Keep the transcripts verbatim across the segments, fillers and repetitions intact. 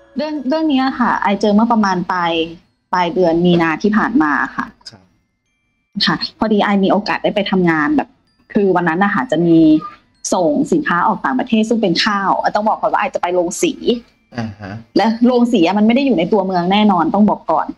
เรื่องเรื่องนี้ค่ะไอเจอเมื่อประมาณปลายปลายเดือนมีนาที่ผ่านมาค่ะค่ะพอดีไอมีโอกาสได้ไปทำงานแบบคือวันนั้นนะคะจะมีส่งสินค้าออกต่างประเทศซึ่งเป็นข้าวต้องบอกก่อนว่าไอจะไปโรงสีอ่าฮะและโรงสีมันไม่ได้อยู่ในตัวเมืองแน่นอนต้องบอกก่อน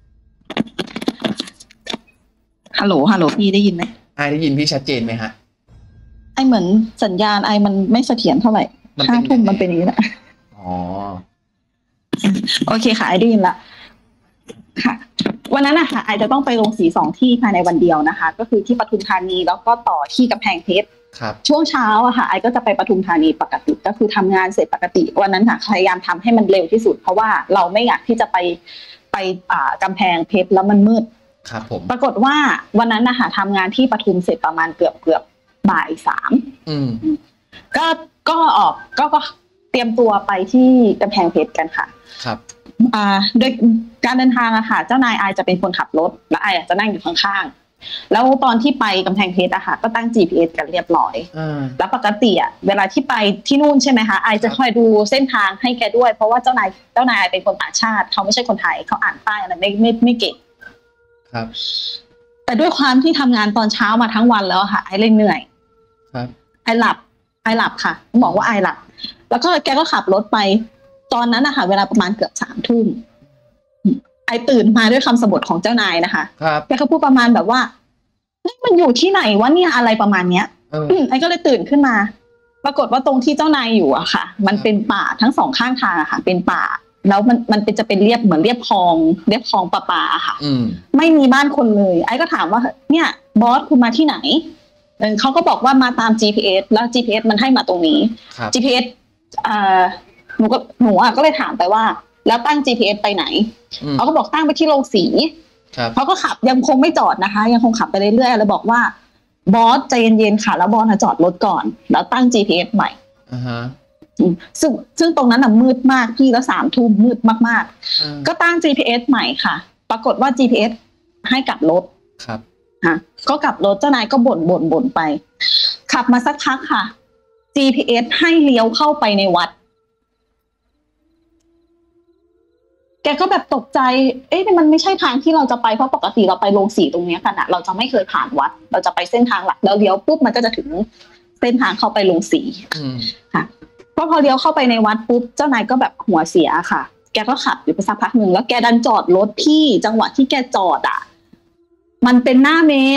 ฮัลโหลฮัลโหลพี่ได้ยินไหมไอได้ยินพี่ชัดเจนไหมฮะไอเหมือนสัญญาณไอมันไม่เสถียรเท่าไหร่ห้าทุ่มมันเป็นอย่างนี้แหละอ๋อโอเคค่ะไอได้ยินละค่ะวันนั้นนะคะไอจะต้องไปลงสีสองที่ภายในวันเดียวนะคะก็คือที่ปทุมธานีแล้วก็ต่อที่กำแพงเพชรช่วงเช้าอะค่ะไอก็จะไปปทุมธานีปกติก็คือทำงานเสร็จปกติวันนั้นค่ะพยายามทำให้มันเร็วที่สุดเพราะว่าเราไม่อยากที่จะไปไปอ่ากำแพงเพชรแล้วมันมืดครับผมปรากฏว่าวันนั้นนะคะทำงานที่ปทุมเสร็จประมาณเกือบเกือบบ่ายสามก็ก็ออกก็ก็เตรียมตัวไปที่กำแพงเพชรกันค่ะครับอ่าโดยการเดินทางอะค่ะเจ้านายไอจะเป็นคนขับรถและไอจะนั่งอยู่ข้างๆแล้วตอนที่ไปกำแพงเพชรอะค่ะก็ตั้ง จี พี เอส กันเรียบร้อยแล้วปกติอะเวลาที่ไปที่นู่นใช่ไหมคะไอจะคอยดูเส้นทางให้แกด้วยเพราะว่าเจ้านายเจ้านายไอเป็นคนต่างชาติเขาไม่ใช่คนไทยเขาอ่านป้ายอะไรไม่ไม่ไม่เก่งครับแต่ด้วยความที่ทำงานตอนเช้ามาทั้งวันแล้วค่ะไอเลยเหนื่อยครับไอหลับไอหลับค่ะบอกว่าไอหลับแล้วก็แกก็ขับรถไปตอนนั้นนะคะเวลาประมาณเกือบสามทุ่มไอตื่นมาด้วยคำสบถของเจ้านายนะคะแกก็พูดประมาณแบบว่ามันอยู่ที่ไหนวะเนี่ยอะไรประมาณเนี้ยไอก็เลยตื่นขึ้นมาปรากฏว่าตรงที่เจ้านายอยู่อะค่ะมันเป็นป่าทั้งสองข้างทางอะค่ะเป็นป่าแล้วมันมันเป็นจะเป็นเรียบเหมือนเรียบคลองเรียบคลองปลาปาค่ะไม่มีบ้านคนเลยไอก็ถามว่าเนี่ยบอสคุณมาที่ไหนเขาก็บอกว่ามาตาม จี พี เอส แล้ว จี พี เอส มันให้มาตรงนี้ จี พี เอส อ่าหนูก็หนูอ่ะก็เลยถามไปว่าแล้วตั้ง จี พี เอส ไปไหนเขาก็บอกตั้งไปที่โรงสีเขาก็ขับยังคงไม่จอดนะคะยังคงขับไปเรื่อยๆแล้วบอกว่าบอสใจเย็นๆค่ะแล้วบอสจอดรถก่อนแล้วตั้ง จี พี เอส ใหม่ซึ่งซึ่งตรงนั้นน่ะมืดมากพี่แล้วสามทุ่มมืดมากๆก็ตั้ง จี พี เอส ใหม่ค่ะปรากฏว่า จี พี เอส ให้กลับรถครับค่ะก็กลับรถเจ้านายก็บ่นบ่นบ่นไปขับมาสักพักค่ะ จี พี เอส ให้เลี้ยวเข้าไปในวัดแกก็แบบตกใจเอ๊ะมันไม่ใช่ทางที่เราจะไปเพราะปกติเราไปโรงสีตรงนี้กันอะเราจะไม่เคยผ่านวัดเราจะไปเส้นทางหลักแล้วเลี้ยวปุ๊บมันก็จะถึงเส้นทางเข้าไปโรงสีค่ะพอพอเลี้ยวเข้าไปในวัดปุ๊บเจ้านายก็แบบหัวเสียค่ะแกก็ขับอยู่ไปสักพักหนึ่งแล้วแกดันจอดรถที่จังหวะที่แกจอดอะมันเป็นหน้าเมน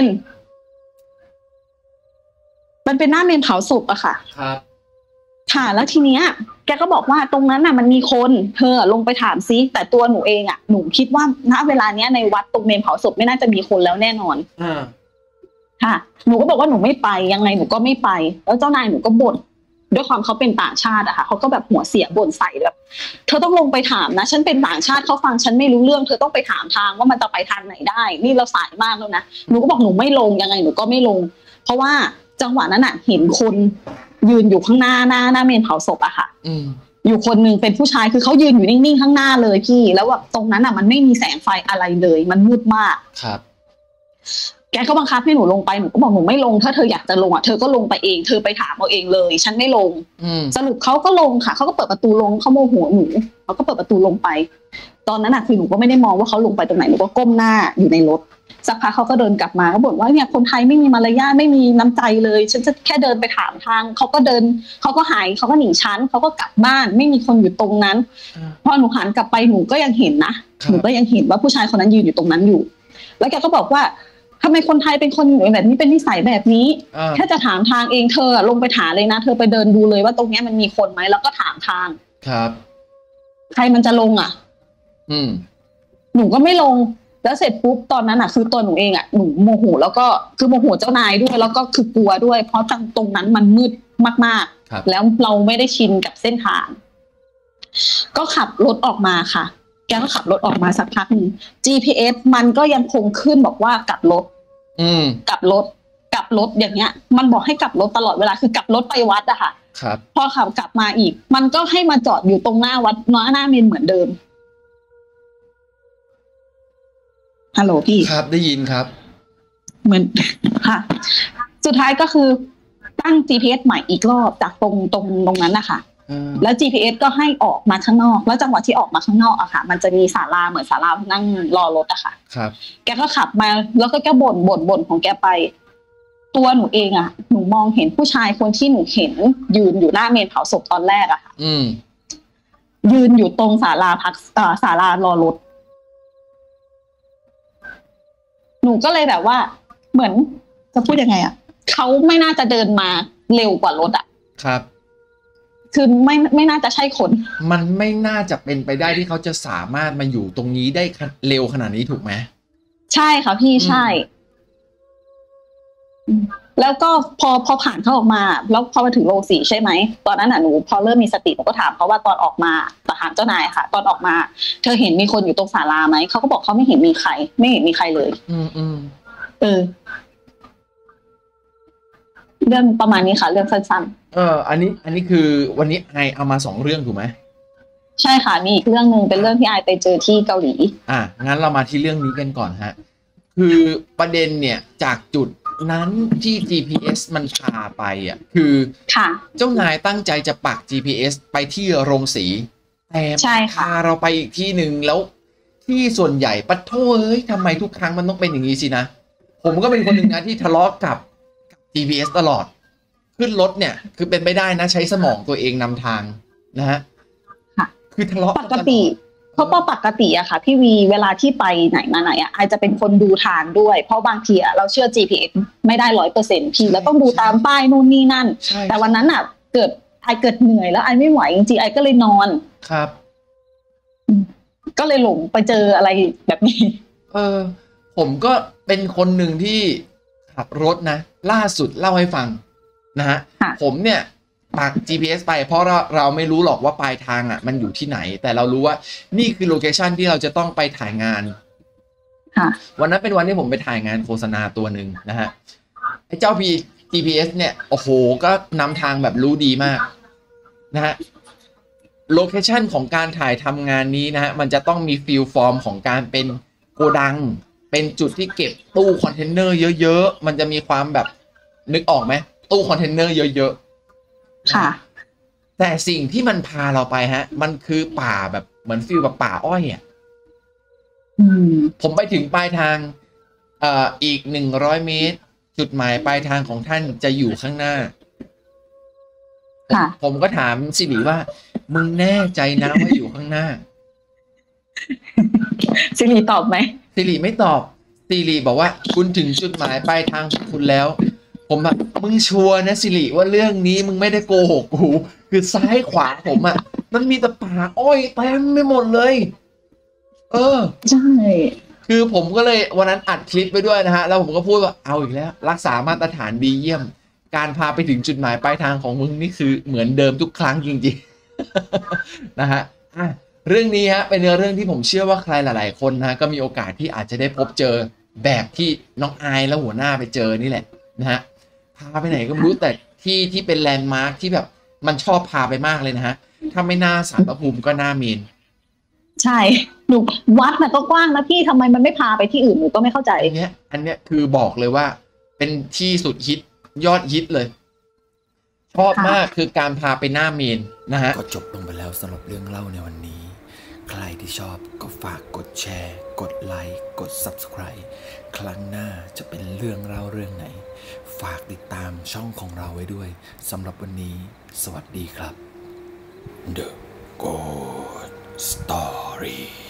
มันเป็นหน้าเมนเผาศพอะค่ะครับค่ะแล้วทีเนี้ยแกก็บอกว่าตรงนั้นน่ะมันมีคนเธอลงไปถามซิแต่ตัวหนูเองอะหนูคิดว่าณเวลาเนี้ยในวัดตรงเมนเผาศพไม่น่าจะมีคนแล้วแน่นอนอ่าค่ะหนูก็บอกว่าหนูไม่ไปยังไงหนูก็ไม่ไปแล้วเจ้านายหนูก็บ่นด้วยความเขาเป็นต่างชาติอะค่ะเขาก็แบบหัวเสียบ่นใส่แบบเธอต้องลงไปถามนะฉันเป็นต่างชาติเขาฟังฉันไม่รู้เรื่องเธอต้องไปถามทางว่ามันจะไปทางไหนได้นี่เราสายมากแล้วนะหนูก็บอกหนูไม่ลงยังไงหนูก็ไม่ลงเพราะว่าจังหวะนั้นอะเห็นคนยืนอยู่ข้างหน้าหน้าหน้าเมนเผาศพอะค่ะอยู่คนหนึ่งเป็นผู้ชายคือเขายืนอยู่นิ่งๆข้างหน้าเลยพี่แล้วแบบตรงนั้นอะมันไม่มีแสงไฟอะไรเลยมันมืดมากครับแกก็บังคับให้หนูลงไปหนูก็บอกหนูไม่ลงถ้าเธออยากจะลงอ่ะเธอก็ลงไปเองเธอไปถามเอาเองเลยฉันไม่ลงสรุปเขาก็ลงค่ะเขาก็เปิดประตูลงเขาโมโหหนูเขาก็เปิดประตูลงไปตอนนั้นอ่ะคือหนูก็ไม่ได้มองว่าเขาลงไปตรงไหนหนูก็ก้มหน้าอยู่ในรถสักพักเขาก็เดินกลับมาก็บ่นว่าเนี่ยคนไทยไม่มีมารยาทไม่มีน้ำใจเลยฉันจะแค่เดินไปถามทางเขาก็เดินเขาก็หายเขาก็หนีฉันเขาก็กลับบ้านไม่มีคนอยู่ตรงนั้นพอหนูหันกลับไปหนูก็ยังเห็นนะหนูก็ยังเห็นว่าผู้ชายคนนั้นยืนอยู่ตรงนั้นอยู่แล้วแกก็บอกว่าทำไมคนไทยเป็นคนแบบนี้เป็นนิสัยแบบนี้แค่จะถามทางเองเธอลงไปถามเลยนะเธอไปเดินดูเลยว่าตรงนี้มันมีคนไหมแล้วก็ถามทางครับใครมันจะลงอ่ะอืมหนูก็ไม่ลงแล้วเสร็จปุ๊บตอนนั้นอ่ะคือตัวหนูเองอ่ะหนูโมโหแล้วก็คือโมโหเจ้านายด้วยแล้วก็คือกลัวด้วยเพราะตรงนั้นมันมืดมากๆแล้วเราไม่ได้ชินกับเส้นทางก็ขับรถออกมาค่ะแกก็ขับรถออกมาสักพักนึง จี พี เอส มันก็ยังคงขึ้นบอกว่ากลับรถกลับรถกลับรถอย่างเงี้ยมันบอกให้กลับรถตลอดเวลาคือกลับรถไปวัดอะค่ะครับพอขับกลับมาอีกมันก็ให้มาจอดอยู่ตรงหน้าวัดน้อยหน้าเมนเหมือนเดิมฮัลโหลพี่ครับได้ยินครับเหมือนค่ะสุดท้ายก็คือตั้ง จี พี เอส ใหม่อีกรอบจากตรงตรงตรงนั้นนะคะแล้ว จี พี เอส ก็ให้ออกมาข้างนอกแล้วจังหวะที่ออกมาข้างนอกอะค่ะมันจะมีศาลาเหมือนศาลานั่งรอรถอะค่ะครับแกก็ขับมาแล้วก็แกบ่นบ่นบ่นของแกไปตัวหนูเองอะหนูมองเห็นผู้ชายคนที่หนูเห็นยืนอยู่หน้าเมนเผาศพตอนแรกอะค่ะยืนอยู่ตรงศาลาพักอ่าศาลารอรถหนูก็เลยแบบว่าเหมือนจะพูดยังไงอะเขาไม่น่าจะเดินมาเร็วกว่ารถอะครับคือไม่ไม่น่าจะใช่คนมันไม่น่าจะเป็นไปได้ที่เขาจะสามารถมาอยู่ตรงนี้ได้เร็วขนาดนี้ถูกไหมใช่ค่ะพี่ใช่แล้วก็พอพอผ่านเขาออกมาแล้วพอมาถึงโรงสีใช่ไหมตอนนั้นน่ะหนูพอเริ่มมีสติหนูก็ถามเขาว่าตอนออกมาแต่ถามเจ้านายค่ะตอนออกมาเธอเห็นมีคนอยู่ตรงศาลาไหมเขาก็บอกเขาไม่เห็นมีใครไม่เห็นมีใครเลยอืมอืมเออเรื่องประมาณนี้ค่ะเรื่องสั้นๆเอออันนี้อันนี้คือวันนี้ไอเอามาสองเรื่องถูกไหมใช่ค่ะมีอีกเรื่องนึงเป็นเรื่องที่ไอไปเจอที่เกาหลีอ่ะงั้นเรามาที่เรื่องนี้กันก่อนฮะคือประเด็นเนี่ยจากจุดนั้นที่ จี พี เอส มันพาไปอ่ะคือเจ้านายตั้งใจจะปัก จี พี เอส ไปที่โรงสีแต่พาเราไปอีกที่หนึ่งแล้วที่ส่วนใหญ่ปะโถเอ้ยทำไมทุกครั้งมันต้องเป็นอย่างนี้สินะผมก็เป็นคนหนึ่งนะที่ทะเลาะกับ จี พี เอส ตลอดขึ้นรถเนี่ยคือเป็นไปได้นะใช้สมองตัวเองนำทางนะฮะคือทะเลาะปกติเพราะปกติอะค่ะพี่วีเวลาที่ไปไหนมาไหนอะไอจะเป็นคนดูทางด้วยเพราะบางทีอะเราเชื่อ จี พี เอส ไม่ได้ร้อยเปอร์เซ็นต์พี่แล้วต้องดูตามป้ายนู่นนี่นั่นแต่วันนั้นอะเกิดไอเกิดเหนื่อยแล้วไอไม่ไหวจริงๆไอก็เลยนอนครับก็เลยหลงไปเจออะไรแบบนี้เออผมก็เป็นคนหนึ่งที่ขับรถนะล่าสุดเล่าให้ฟังนะฮะผมเนี่ยปัก จี พี เอส ไปเพราะเราเราไม่รู้หรอกว่าปลายทางอ่ะมันอยู่ที่ไหนแต่เรารู้ว่านี่คือโลเคชันที่เราจะต้องไปถ่ายงานวันนั้นเป็นวันที่ผมไปถ่ายงานโฆษณาตัวหนึ่งนะฮะไอ้เจ้า จี พี เอส เนี่ยโอ้โหก็นำทางแบบรู้ดีมากนะฮะโลเคชันของการถ่ายทำงานนี้นะฮะมันจะต้องมีฟิลฟอร์มของการเป็นโกดังเป็นจุดที่เก็บตู้คอนเทนเนอร์เยอะๆมันจะมีความแบบนึกออกไหมตู้คอนเทนเนอร์เยอะๆค่ะแต่สิ่งที่มันพาเราไปฮะมันคือป่าแบบเหมือนฟิลแบบป่าอ้อยอ่ะผมไปถึงปลายทางเอ่ออีกหนึ่งร้อยเมตรจุดหมายปลายทางของท่านจะอยู่ข้างหน้าผมก็ถามสิริว่ามึงแน่ใจนะว่าอยู่ข้างหน้าสิริตอบไหมสิริไม่ตอบสิริบอกว่าคุณถึงจุดหมายปลายทางของคุณแล้วผมแบบมึงชัวร์นะสิริว่าเรื่องนี้มึงไม่ได้โกหกกูคือซ้ายขวาผมอ่ะมันมีแต่ป่าอ้อยเต็มไปหมดเลยเออใช่คือผมก็เลยวันนั้นอัดคลิปไปด้วยนะฮะแล้วผมก็พูดว่าเอาอีกแล้วรักษามาตรฐานดีเยี่ยมการพาไปถึงจุดหมายปลายทางของมึงนี่คือเหมือนเดิมทุกครั้งจริงๆนะฮะอ่ะเรื่องนี้ฮะเป็นเรื่องที่ผมเชื่อว่าใครหลายๆคนนะก็มีโอกาสที่อาจจะได้พบเจอแบบที่น้องอายและหัวหน้าไปเจอนี่แหละนะฮะพาไปไหนก็ไม่รู้แต่ที่ที่เป็นแลนด์มาร์คที่แบบมันชอบพาไปมากเลยนะฮะถ้าไม่น่าศาลพระภูมิก็น่าเมนใช่หนูวัดน่ะก็กว้างนะพี่ทำไมมันไม่พาไปที่อื่นหนูก็ไม่เข้าใจอันเนี้ยอันเนี้ยคือบอกเลยว่าเป็นที่สุดฮิตยอดฮิตเลยชอบมากคือการพาไปหน้าเมนนะฮะก็จบลงไปแล้วสำหรับเรื่องเล่าในวันนี้ใครที่ชอบก็ฝากกดแชร์กดไลค์กด ซับสไครบ์ ครั้งหน้าจะเป็นเรื่องเล่าเรื่องไหนฝากติดตามช่องของเราไว้ด้วยสำหรับวันนี้สวัสดีครับ The Ghost Story